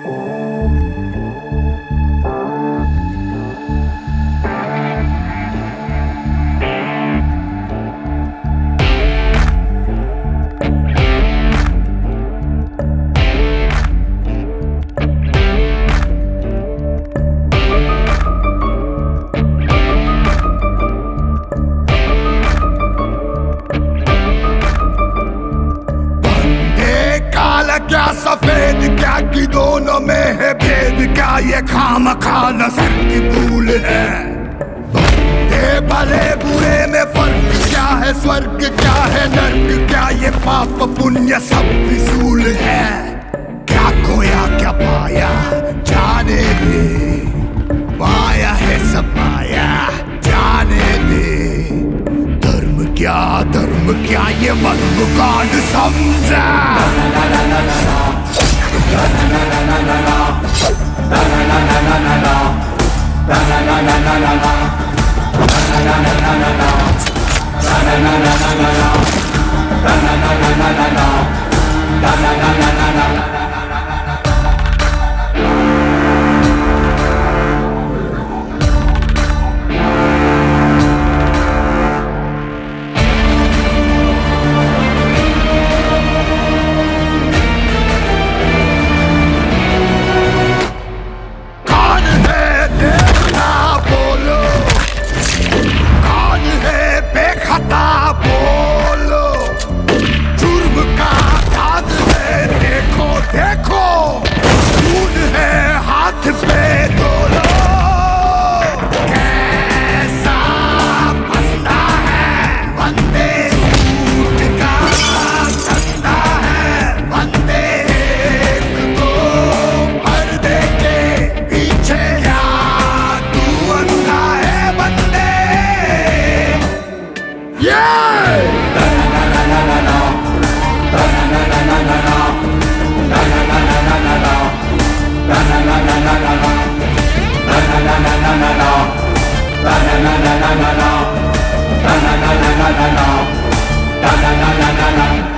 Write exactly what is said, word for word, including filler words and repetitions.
क्या सफेद क्या कि दोनों में है भेद, क्या ये खामखा नजर की भूल है। भले भले बुरे में फर्क क्या है, स्वर्ग क्या है नर्क, क्या ये पाप पुण्य सब फिजूल है। क्या खोया क्या पाया जाने दे, माया है सब माया जाने दे। धर्म क्या धर्म क्या ये मर्म कांड समझा। Na na na na na